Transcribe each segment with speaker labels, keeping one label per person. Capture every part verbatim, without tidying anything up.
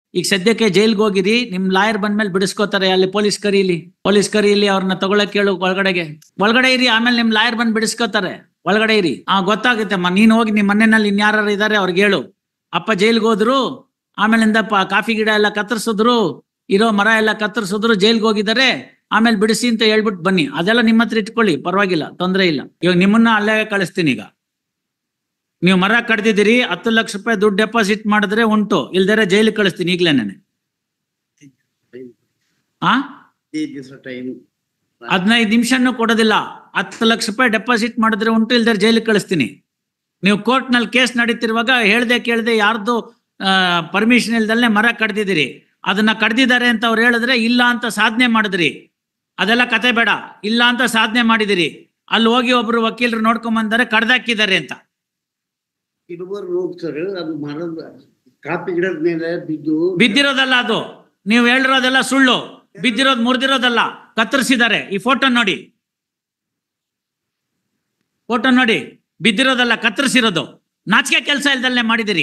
Speaker 1: ಈಗ ಸದ್ಯಕ್ಕೆ ಜೈಲ್ಗೆ ಹೋಗಿರಿ, ನಿಮ್ ಲಾಯರ್ ಬಂದ್ಮೇಲೆ ಬಿಡಿಸ್ಕೋತಾರೆ. ಅಲ್ಲಿ ಪೊಲೀಸ್ ಕರೀಲಿ, ಪೊಲೀಸ್ ಕರೀಲಿ, ಅವ್ರನ್ನ ತಗೊಳಕ್ ಕೇಳು ಒಳಗಡೆಗೆ. ಒಳಗಡೆ ಇರಿ, ಆಮೇಲೆ ನಿಮ್ ಲಾಯರ್ ಬಂದ್ ಬಿಡಿಸ್ಕೋತಾರೆ. ಒಳಗಡೆ ಇರಿ. ಆ ಗೊತ್ತಾಗುತ್ತಮ್ಮ. ನೀನ್ ಹೋಗಿ ನಿಮ್ ಮನೆಯಲ್ಲಿ ಇನ್ಯಾರು ಇದಾರೆ ಅವ್ರಿಗೆ ಹೇಳು, ಅಪ್ಪ ಜೈಲ್ಗೆ ಹೋದ್ರು, ಆಮೇಲಿಂದ ಕಾಫಿ ಗಿಡ ಎಲ್ಲ ಕತ್ತರಿಸಿದ್ರು, ಇರೋ ಮರ ಎಲ್ಲ ಕತ್ತರಿಸಿದ್ರು, ಜೈಲ್ಗೆ ಹೋಗಿದ್ದಾರೆ, ಆಮೇಲೆ ಬಿಡಿಸಿ ಅಂತ ಹೇಳ್ಬಿಟ್ಟು ಬನ್ನಿ. ಅದೆಲ್ಲ ನಿಮ್ಮ ಹತ್ರ ಇಟ್ಕೊಳ್ಳಿ, ಪರವಾಗಿಲ್ಲ, ತೊಂದರೆ ಇಲ್ಲ. ಇವಾಗ ನಿಮ್ಮನ್ನ ಅಲ್ಲೇ ಕಳಿಸ್ತೀನಿ. ಈಗ ನೀವು ಮರ ಕಡ್ದಿದ್ದೀರಿ, ಹತ್ತು ಲಕ್ಷ ರೂಪಾಯಿ ದುಡ್ಡು ಡೆಪಾಸಿಟ್ ಮಾಡಿದ್ರೆ ಉಂಟು, ಇಲ್ದರೆ ಜೈಲಿಗೆ ಕಳಿಸ್ತೀನಿ ಈಗ್ಲೇ. ನಾನು ಆ ಹದಿನೈದು ನಿಮಿಷನೂ ಕೊಡೋದಿಲ್ಲ. ಹತ್ತು ಲಕ್ಷ ರೂಪಾಯಿ ಡೆಪಾಸಿಟ್ ಮಾಡಿದ್ರೆ ಉಂಟು, ಇಲ್ದರೆ ಜೈಲಿಗೆ ಕಳಿಸ್ತೀನಿ. ನೀವು ಕೋರ್ಟ್ ನಲ್ಲಿ ಕೇಸ್ ನಡೀತಿರುವಾಗ ಹೇಳ್ದೆ ಕೇಳ್ದೆ ಯಾರ್ದು ಪರ್ಮಿಷನ್ ಇಲ್ದಲ್ಲೇ ಮರ ಕಡ್ದಿದ್ದೀರಿ, ಅದನ್ನ ಕಡ್ದಿದ್ದಾರೆ ಅಂತ ಅವ್ರು ಹೇಳಿದ್ರೆ ಇಲ್ಲ ಅಂತ ಸಾಧನೆ ಮಾಡಿದ್ರಿ, ಅದೆಲ್ಲ ಕತೆ ಬೇಡ. ಇಲ್ಲ ಅಂತ ಸಾಧನೆ ಮಾಡಿದಿರಿ, ಅಲ್ಲಿ ಹೋಗಿ ಒಬ್ರು ವಕೀಲರು ನೋಡ್ಕೊಂಡ್ ಬಂದರೆ ಕಡ್ದಾಕಿದ್ದಾರೆ ಅಂತ.
Speaker 2: ಕಾಫಿ ಗಿಡದ ಮೇಲೆ ಬಿದ್ದು
Speaker 1: ಬಿದ್ದಿರೋದಲ್ಲ ಅದು, ನೀವು ಹೇಳಿರೋದೆಲ್ಲ ಸುಳ್ಳು. ಬಿದ್ದಿರೋದು ಮುರಿದಿರೋದಲ್ಲ, ಕತ್ತರಿಸಿದ್ದಾರೆ. ಈ ಫೋಟೋ ನೋಡಿ, ಫೋಟೋ ನೋಡಿ, ಬಿದ್ದಿರೋದಲ್ಲ, ಕತ್ತರಿಸಿರೋದು. ನಾಚಿಕೆ ಕೆಲಸ ಇಲ್ದಲ್ಲೇ ಮಾಡಿದಿರಿ.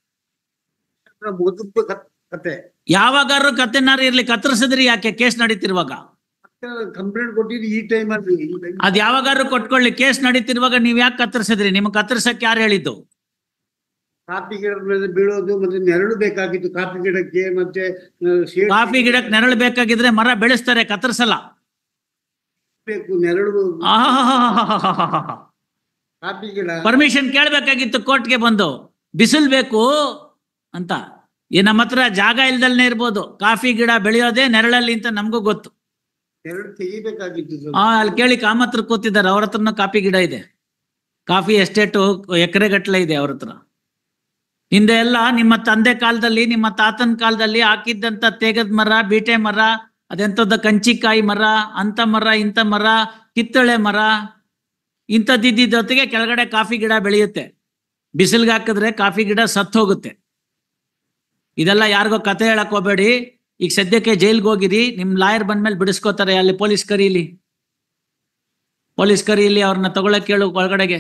Speaker 2: ಕತೆ
Speaker 1: ಯಾವಾಗಾರು ಕತ್ತೆನಾರು ಇರ್ಲಿ, ಕತ್ತರಿಸಿದ್ರಿ ಯಾಕೆ ಕೇಸ್ ನಡೀತಿರುವಾಗ?
Speaker 2: ಕಂಪ್ಲೇಂಟ್ ಕೊಟ್ಟಿದ್ದು ಈ ಟೈಮ್ ಅಲ್ಲಿ.
Speaker 1: ಅದ್ ಯಾವಾಗಾರು ಕೊಟ್ಕೊಳ್ಳಿ, ಕೇಸ್ ನಡೀತಿರುವಾಗ ನೀವ್ ಯಾಕೆ ಕತ್ತರಿಸಿದ್ರಿ? ನಿಮ್ಗೆ ಕತ್ತರಿಸಕ್ಕೆ ಯಾರು ಹೇಳಿದ್ದು?
Speaker 2: ಕಾಫಿ ಗಿಡದ ಮೇಲೆ ಬೀಳೋದು ಮತ್ತೆ ನೆರಳು ಬೇಕಾಗಿತ್ತು ಕಾಫಿ ಗಿಡಕ್ಕೆ. ಮತ್ತೆ
Speaker 1: ಕಾಫಿ ಗಿಡಕ್ಕೆ ನೆರಳು ಬೇಕಾಗಿದ್ರೆ ಮರ ಬೆಳೆಸ್ತಾರೆ, ಕತ್ತರಿಸಲ್ಲ.
Speaker 2: ಬೇಕು ನೆರಳು.
Speaker 1: ಆಹ್,
Speaker 2: ಕಾಫಿ ಗಿಡ
Speaker 1: ಪರ್ಮಿಷನ್ ಕೇಳ್ಬೇಕಾಗಿತ್ತು ಕೋರ್ಟ್ಗೆ ಬಂದು, ಬಿಸಿಲು ಬೇಕು ಅಂತ. ಈ ನಮ್ಮ ಹತ್ರ ಜಾಗ ಇಲ್ದಲ್ನೇ ಇರ್ಬೋದು, ಕಾಫಿ ಗಿಡ ಬೆಳೆಯೋದೇ ನೆರಳಲ್ಲಿ ಅಂತ ನಮಗೂ ಗೊತ್ತು.
Speaker 2: ನೆರಳು ತೆಗಿಬೇಕಾಗಿತ್ತು.
Speaker 1: ಆ ಅಲ್ಲಿ ಕೇಳಿ, ಕಾಮತ್ರ ಕೂತಿದ್ದಾರೆ, ಅವ್ರ ಹತ್ರನೂ ಕಾಫಿ ಗಿಡ ಇದೆ. ಕಾಫಿ ಎಸ್ಟೇಟು ಎಕರೆ ಗಟ್ಟಲೆ ಇದೆ ಅವ್ರ ಹತ್ರ. ಹಿಂದೆ ಎಲ್ಲ ನಿಮ್ಮ ತಂದೆ ಕಾಲದಲ್ಲಿ, ನಿಮ್ಮ ತಾತನ ಕಾಲದಲ್ಲಿ ಹಾಕಿದ್ದಂತ ತೇಗದ ಮರ, ಬೀಟೆ ಮರ, ಅದೆಂಥದ್ದು ಕಂಚಿಕಾಯಿ ಮರ, ಅಂತ ಮರ, ಇಂಥ ಮರ, ಕಿತ್ತಳೆ ಮರ, ಇಂಥದ್ದಿದ್ದ ಜೊತೆಗೆ ಕೆಳಗಡೆ ಕಾಫಿ ಗಿಡ ಬೆಳೆಯುತ್ತೆ. ಬಿಸಿಲ್ಗೆ ಹಾಕಿದ್ರೆ ಕಾಫಿ ಗಿಡ ಸತ್ತು ಹೋಗುತ್ತೆ. ಇದೆಲ್ಲ ಯಾರಿಗೋ ಕತೆ ಹೇಳಕ್ ಹೋಗ್ಬೇಡಿ. ಈಗ ಸದ್ಯಕ್ಕೆ ಜೈಲ್ಗೆ ಹೋಗಿರಿ, ನಿಮ್ ಲಾಯರ್ ಬಂದ್ಮೇಲೆ ಬಿಡಿಸ್ಕೋತಾರೆ. ಅಲ್ಲಿ ಪೊಲೀಸ್ ಕರೀಲಿ, ಪೊಲೀಸ್ ಕರೀಲಿ, ಅವ್ರನ್ನ ತಗೊಳಕ್ ಕೇಳು ಒಳಗಡೆಗೆ.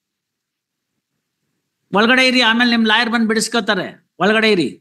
Speaker 1: ಒಳಗಡೆ ಇರಿ, ಆಮೇಲೆ ನಿಮ್ ಲಾಯರ್ ಬಂದ್ ಬಿಡಿಸ್ಕೋತಾರೆ. ಒಳಗಡೆ ಇರಿ.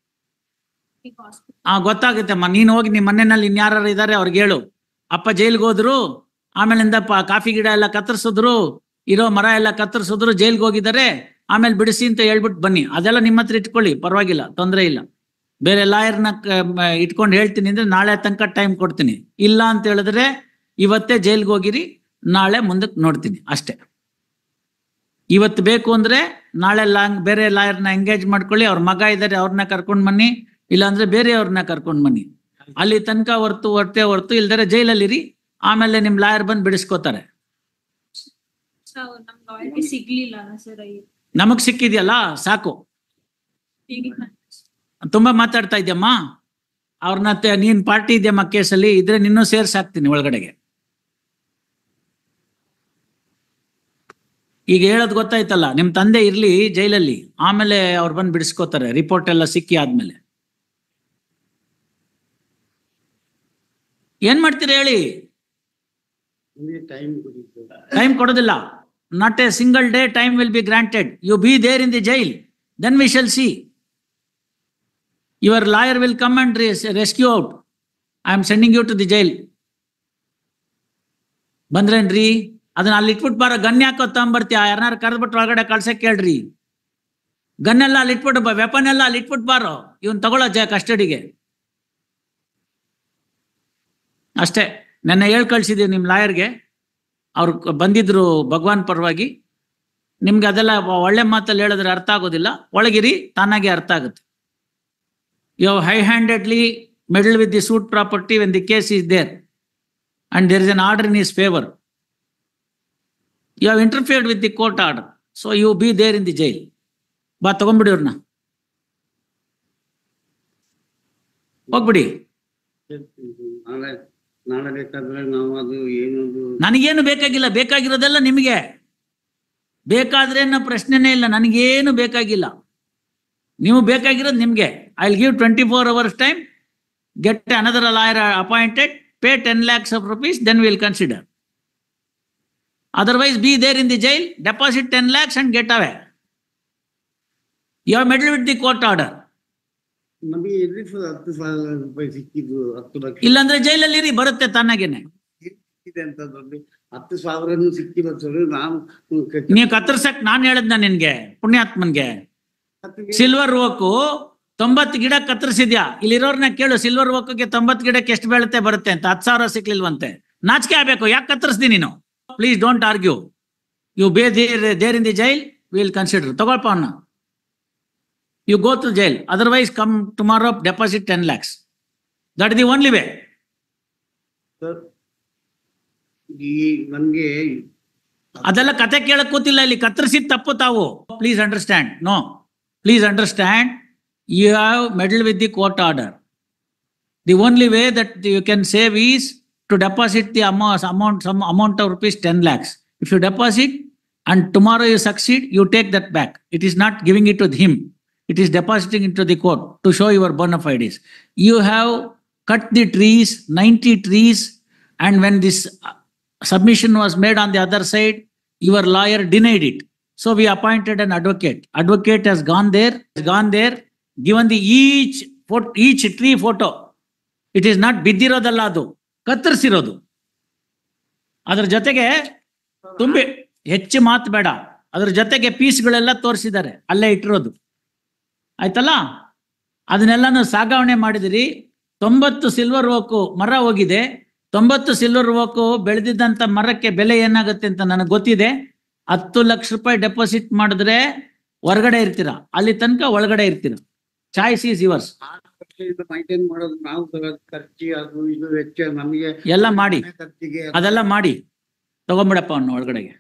Speaker 1: ಆ ಗೊತ್ತಾಗುತ್ತಮ್ಮ. ನೀನ್ ಹೋಗಿ ನಿಮ್ ಮನೆಯಲ್ಲಿ ಇನ್ಯಾರು ಇದಾರೆ ಅವ್ರಿಗೆ ಹೇಳು, ಅಪ್ಪ ಜೈಲ್ಗೆ ಹೋದ್ರು, ಆಮೇಲಿಂದ ಕಾಫಿ ಗಿಡ ಎಲ್ಲ ಕತ್ತರಿಸಿದ್ರು, ಇರೋ ಮರ ಎಲ್ಲ ಕತ್ತರಿಸಿದ್ರು, ಜೈಲ್ಗೆ ಹೋಗಿದ್ದಾರೆ, ಆಮೇಲೆ ಬಿಡಿಸಿ ಅಂತ ಹೇಳ್ಬಿಟ್ಟು ಬನ್ನಿ. ಅದೆಲ್ಲ ನಿಮ್ಮ ಹತ್ರ ಇಟ್ಕೊಳ್ಳಿ, ಪರವಾಗಿಲ್ಲ, ತೊಂದರೆ ಇಲ್ಲ. ಬೇರೆ ಲಾಯರ್ನ ಇಟ್ಕೊಂಡು ಹೇಳ್ತೀನಿ ಅಂದ್ರೆ ನಾಳೆ ತನಕ ಟೈಮ್ ಕೊಡ್ತೀನಿ. ಇಲ್ಲ ಅಂತ ಹೇಳಿದ್ರೆ ಇವತ್ತೇ ಜೈಲ್ಗೆ ಹೋಗಿರಿ, ನಾಳೆ ಮುಂದಕ್ಕೆ ನೋಡ್ತೀನಿ ಅಷ್ಟೇ. ಇವತ್ತು ಬೇಕು ಅಂದ್ರೆ ನಾಳೆ ಲಾಂಗ್ ಬೇರೆ ಲಾಯರ್ನ ಎಂಗೇಜ್ ಮಾಡ್ಕೊಳ್ಳಿ. ಅವ್ರ ಮಗ ಇದ್ದಾರೆ, ಅವ್ರನ್ನ ಕರ್ಕೊಂಡ್ ಬನ್ನಿ, ಇಲ್ಲಾಂದ್ರೆ ಬೇರೆಯವ್ರನ್ನ ಕರ್ಕೊಂಡ್ ಬನ್ನಿ. ಅಲ್ಲಿ ತನಕ ಹೊರ್ತು ಹೊರತೆ ಹೊರ್ತು ಇಲ್ದರೆ ಜೈಲಲ್ಲಿರಿ, ಆಮೇಲೆ ನಿಮ್ ಲಾಯರ್ ಬಂದ್ ಬಿಡಿಸ್ಕೋತಾರೆ. ನಮಗ್ ಸಿಕ್ಕಿದ್ಯಲ್ಲ ಸಾಕು. ತುಂಬಾ ಮಾತಾಡ್ತಾ ಇದ್ಯಮ್ಮ, ಅವ್ರನ್ನ ನೀನ್ ಪಾರ್ಟಿ ಇದೆಯಮ್ಮ ಕೇಸಲ್ಲಿ, ಇದ್ರೆ ನಿನ್ನೂ ಸೇರ್ಸಾಕ್ತೀನಿ ಒಳಗಡೆಗೆ. ಈಗ ಹೇಳೋದು ಗೊತ್ತಾಯ್ತಲ್ಲ, ನಿಮ್ ತಂದೆ ಇರ್ಲಿ ಜೈಲಲ್ಲಿ, ಆಮೇಲೆ ಅವ್ರು ಬಂದು ಬಿಡಿಸ್ಕೋತಾರೆ ರಿಪೋರ್ಟ್ ಎಲ್ಲ ಸಿಕ್ಕಿ ಆದ್ಮೇಲೆ. ಏನ್ ಮಾಡ್ತೀರಿ ಹೇಳಿ? ಟೈಮ್ ಕೊಡೋದಿಲ್ಲ. Not a single day time will be granted. You be there in the jail, then we shall see. Your lawyer will come and rescue out. I am sending you to the jail. ಬಂದ್ರೇನ್ರಿ? ಅದನ್ನ ಅಲ್ಲಿ ಇಟ್ಬಿಟ್ಟು ಬಾರ. Gun ಯಾಕೋ ತಗೊಂಬರ್ತೀಯ? ಯಾರನ್ನಾರು ಕರೆದ್ಬಿಟ್ಟು ಒಳಗಡೆ ಕಳ್ಸಕ್ ಕೇಳ್ರಿ. Gun ಎಲ್ಲ ಅಲ್ಲಿ ಇಟ್ಬಿಟ್ಟು, ವೆಪನ್ ಎಲ್ಲ ಅಲ್ಲಿ ಇಟ್ಬಿಟ್ಟು ಬಾರೋ, ಇವನ್ ತಗೊಳ್ಳೋ ಜ ಕಸ್ಟಡಿಗೆ ಅಷ್ಟೇ. ನನ್ನ ಹೇಳ್ ಕಳ್ಸಿದೀವಿ ನಿಮ್ ಲಾಯರ್ಗೆ, ಅವ್ರು ಬಂದಿದ್ರು ಭಗವಾನ್ ಪರವಾಗಿ. ನಿಮ್ಗೆ ಅದೆಲ್ಲ ಒಳ್ಳೆ ಮಾತಲ್ಲಿ ಹೇಳಿದ್ರೆ ಅರ್ಥ ಆಗೋದಿಲ್ಲ, ಒಳಗಿರಿ, ತಾನಾಗೆ ಅರ್ಥ ಆಗುತ್ತೆ. You have high handedly meddled with the suit property when the case is there and there is an order in his favour. You have interfered with the court order, so you be there in the jail. ಬಾ ತಗೊಂಡ್ಬಿಡಿ ಅವ್ರನ್ನ, ಹೋಗ್ಬಿಡಿ.
Speaker 2: ನಾಳೆ ಬೇಕಾದ್ರೆ ನಾವು ಅದು ಏನದು,
Speaker 1: ನನಗೇನು ಬೇಕಾಗಿಲ್ಲ, ಬೇಕಾಗಿರೋದೆಲ್ಲ ನಿಮಗೆ. ಬೇಕಾದ್ರೆ ಅನ್ನೋ ಪ್ರಶ್ನೆನೇ ಇಲ್ಲ, ನನಗೇನು ಬೇಕಾಗಿಲ್ಲ. ನೀವು ಬೇಕಾಗಿರೋದು ನಿಮ್ಗೆ. I will give twenty four hours time, get another lawyer appointed, pay ten lakhs of rupees, then will consider. Otherwise, be there in the jail, deposit ten lakhs and get away. You have meddled with the court order.
Speaker 2: ನಮಗೆ ಎಲ್ಲಿ ಸಹ ಹತ್ತು ಸಾವಿರ ರೂಪಾಯಿ ಸಿಕ್ಕಿದ್ದು, ಹತ್ತು ಲಕ್ಷ
Speaker 1: ಇಲ್ಲಾಂದ್ರೆ ಜೈಲಲ್ಲಿ ಇರಿ, ಬರುತ್ತೆ ತಾನಾಗೇನೆ.
Speaker 2: ಸಿಕ್ಕಿದೆ ಅಂತಂದ್ರೆ ಹತ್ತು ಸಾವಿರನು ಸಿಕ್ಕಿಲ್ಲ ಸರ್. ನಾವು
Speaker 1: ನೀವು ಕತ್ತರ್ಸಕ್ ನಾನ್ ಹೇಳದ್ನ ನಿನ್ಗೆ, ಪುಣ್ಯಾತ್ಮನ್ಗೆ. ಸಿಲ್ವರ್ ಓಕು ತೊಂಬತ್ತು ಗಿಡ ಕತ್ತರಿಸಿದ್ಯಾ, ಇಲ್ಲಿರೋರ್ನ ಕೇಳು, ಸಿಲ್ವರ್ ಓಕ್ಗೆ ತೊಂಬತ್ತು ಗಿಡಕ್ಕೆ ಎಷ್ಟು ಬೀಳುತ್ತೆ ಬರುತ್ತೆ ಅಂತ. ಹತ್ತು ಸಾವಿರ ಸಿಕ್ಲಿಲ್ವಂತೆ, ನಾಚಿಕೆ ಆಗ್ಬೇಕು. ಯಾಕೆ ಕತ್ತರಿಸ್ದಿ ನೀನು? Please don't argue. You be there there in the jail, will consider. ತಗೊಳ್ಪ ಅವನ್ನ, you go to jail, otherwise come tomorrow, deposit ten lakhs. That the only way.
Speaker 2: Sir ಈ ನನ್ಗೆ
Speaker 1: ಅದೆಲ್ಲ ಕತೆ ಕೇಳಕ್ ಕೂತಿಲ್ಲ ಇಲ್ಲಿ, ಕತ್ತರಿಸಿದ ತಪ್ಪು ತಾವು. Please understand. No, please understand. You have meddled with the court order. The only way that you can save is to deposit the amount, amount, some amount of rupees ten lakhs. If you deposit and tomorrow you succeed, you take that back. It is not giving it to him. It is depositing into the court to show your bona fides. You have cut the trees, ninety trees, and when this submission was made on the other side, your lawyer denied it. So we appointed an advocate. Advocate has gone there, has gone there, given the each photo, each tree photo. It is not ಬಿದ್ದಿರೋದಲ್ಲ, ಅದು ಕತ್ತರಿಸಿರೋದು. ಅದ್ರ ಜೊತೆಗೆ ತುಂಬಿ ಹೆಚ್ಚು ಮಾತು ಬೇಡ, ಅದ್ರ ಜೊತೆಗೆ ಪೀಸ್ಗಳೆಲ್ಲ ತೋರಿಸಿದ್ದಾರೆ, ಅಲ್ಲೇ ಇಟ್ಟಿರೋದು. ಆಯ್ತಲ್ಲ, ಅದನ್ನೆಲ್ಲಾನು ಸಾಗಾವಣೆ ಮಾಡಿದಿರಿ. ತೊಂಬತ್ತು ಸಿಲ್ವರ್ ಓಕು ಮರ ಹೋಗಿದೆ. ತೊಂಬತ್ತು ಸಿಲ್ವರ್ ಓಕು ಬೆಳೆದಿದ್ದಂತ ಮರಕ್ಕೆ ಬೆಲೆ ಏನಾಗುತ್ತೆ ಅಂತ ನನಗೆ ಗೊತ್ತಿದೆ. ಹತ್ತು ಲಕ್ಷ ರೂಪಾಯಿ ಡೆಪಾಸಿಟ್ ಮಾಡಿದ್ರೆ ಹೊರಗಡೆ ಇರ್ತೀರಾ, ಅಲ್ಲಿ ತನಕ ಒಳಗಡೆ ಇರ್ತೀರಾ. Choice is yours.
Speaker 2: ಮೈಂಟೈನ್ ಮಾಡೋದು ನಾವು ಖರ್ಚು, ಅದು ಇದು ವೆಚ್ಚ ನಮಗೆ
Speaker 1: ಎಲ್ಲ ಮಾಡಿ,
Speaker 2: ಖರ್ಚಿಗೆ
Speaker 1: ಅದೆಲ್ಲ ಮಾಡಿ ತಗೊಂಬಿಡಪ್ಪ ಅವನ್ನ ಒಳಗಡೆಗೆ.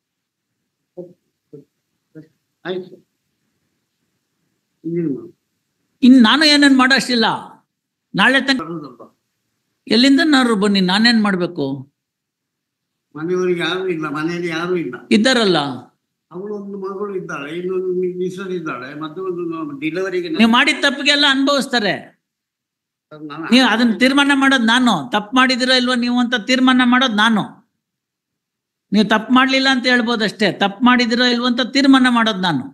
Speaker 2: ಆಯ್ತು. ಇನ್ನೇನು ಮಾಡೋದು?
Speaker 1: ಇನ್ ನಾನು ಏನೇನ್ ಮಾಡೋಷ್ಟಿಲ್ಲ. ನಾಳೆ ತನಕ
Speaker 2: ಬರೋದಪ್ಪ.
Speaker 1: ಎಲ್ಲಿಂದ ನಾರು ಬನ್ನಿ, ನಾನೇನ್ ಮಾಡ್ಬೇಕು?
Speaker 2: ಮನೆಯವರಿಗೆ ಯಾರು ಇಲ್ಲ, ಮನೆಯಲ್ಲಿ ಯಾರು ಇಲ್ಲ.
Speaker 1: ಇದ್ದಾರಲ್ಲ,
Speaker 2: ಅವಳು ಒಂದು ಮಗಳು ಇದ್ದಾಳೆ, ಇನ್ನೊಂದು ಮಿಸ್ಸರ್ ಇದ್ದಾಳೆ, ಮತ್ತೆ ಒಂದು ಡೆಲಿವರಿಗೆ
Speaker 1: ನೀವು ಮಾಡಿದ ತಪ್ಪಿಗೆಲ್ಲ ಅನುಭವಿಸ್ತಾರೆ. ನೀವು ಅದನ್ನ ತೀರ್ಮಾನ ಮಾಡೋದು ನಾನು. ತಪ್ಪು ಮಾಡಿದಿರೋ ಇಲ್ವೋ ನೀವು ಅಂತ ತೀರ್ಮಾನ ಮಾಡೋದು ನಾನು. ನೀವು ತಪ್ಪು ಮಾಡ್ಲಿಲ್ಲ ಅಂತ ಹೇಳ್ಬೋದು ಅಷ್ಟೇ, ತಪ್ಪು ಮಾಡಿದಿರೋ ಇಲ್ವೋ ಅಂತ ತೀರ್ಮಾನ ಮಾಡೋದು ನಾನು.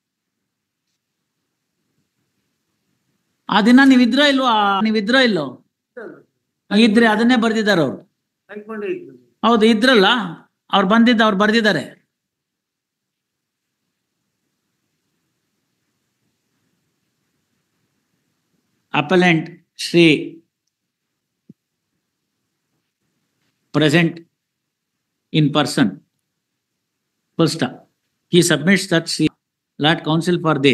Speaker 1: ಆ ದಿನ ನೀವಿದ್ರೋ ಇಲ್ವೋ, ನೀವಿದ್ರೋ ಇಲ್ಲೋ? ಇದ್ರೆ ಅದನ್ನೇ ಬರ್ದಿದ್ದಾರೆ ಅವ್ರು.
Speaker 2: ಕೈಕೊಂಡೇ ಇರ್ತದೆ.
Speaker 1: ಹೌದು, ಇದ್ರಲ್ಲ, ಅವ್ರು ಬಂದಿದ್ದ, ಅವ್ರು ಬರ್ದಿದ್ದಾರೆ. Appellant Shri present in person. Full stop. He submits that she Lord Counsel for the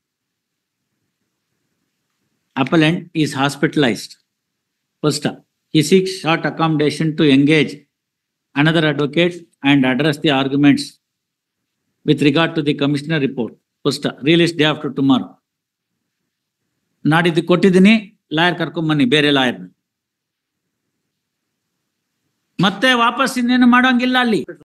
Speaker 1: appellant is hospitalized. Full stop. He seeks short accommodation to engage another advocate and address the arguments with regard to the commissioner report. Full stop. Release day after tomorrow. ನಾಡಿದ್ದು ಕೊಟ್ಟಿದ್ದೀನಿ, lawyer ಕರ್ಕೊಂಬನ್ನಿ, ಬೇರೆ ಲಾಯರ್ನ. ಮತ್ತೆ ವಾಪಸ್ ಇನ್ನೇನು ಮಾಡೋಂಗಿಲ್ಲ ಅಲ್ಲಿ.